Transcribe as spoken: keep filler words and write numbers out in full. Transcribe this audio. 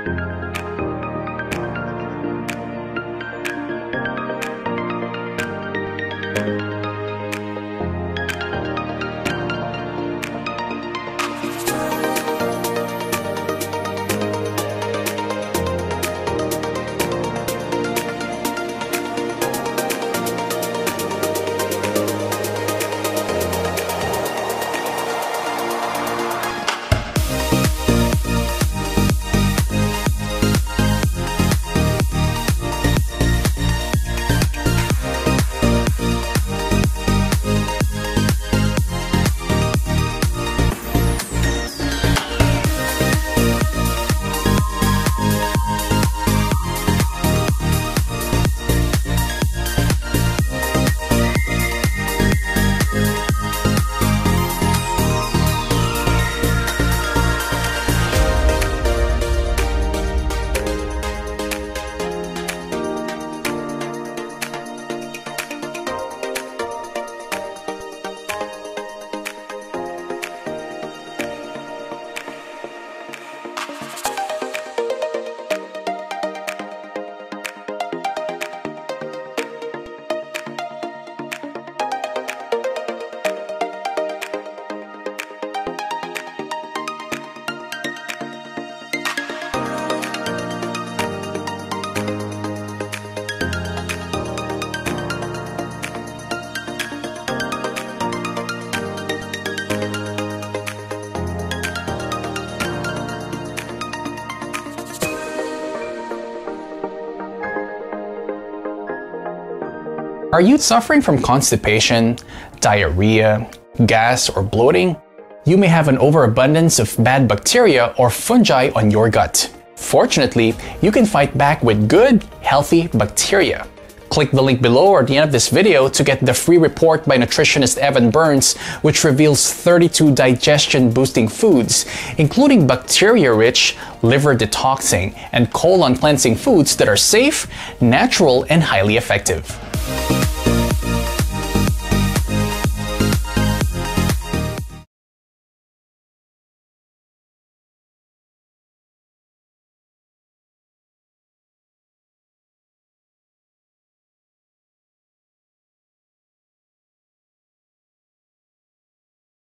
Are you suffering from constipation, diarrhea, gas, or bloating? You may have an overabundance of bad bacteria or fungi on your gut. Fortunately, you can fight back with good, healthy bacteria. Click the link below or at the end of this video to get the free report by nutritionist Evan Burns, which reveals thirty-two digestion-boosting foods, including bacteria-rich, liver-detoxing, and colon-cleansing foods that are safe, natural, and highly effective.